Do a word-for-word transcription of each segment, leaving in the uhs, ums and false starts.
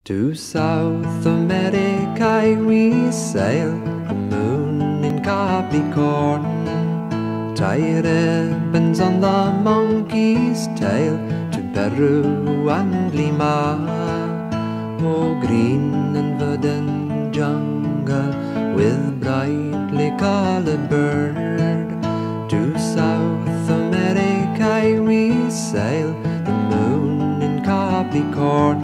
To South America we sail, the moon in Capricorn. Tie ribbons on the monkey's tail, to Peru and Lima. Oh, green and verdant jungle with brightly colored bird. To South America we sail, the moon in Capricorn.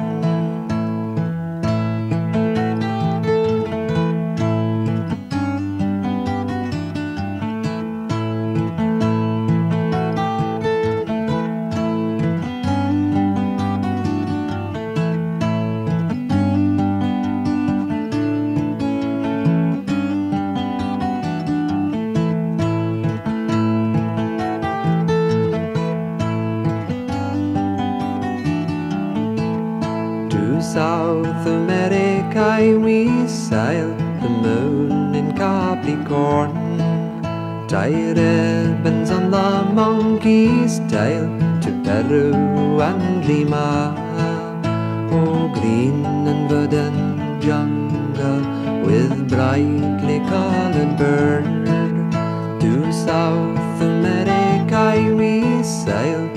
To South America we sail, the moon in Capricorn. Tie ribbons on the monkey's tail, to Peru and Lima. Oh, green and verdant jungle with brightly colored bird. To South America we sail,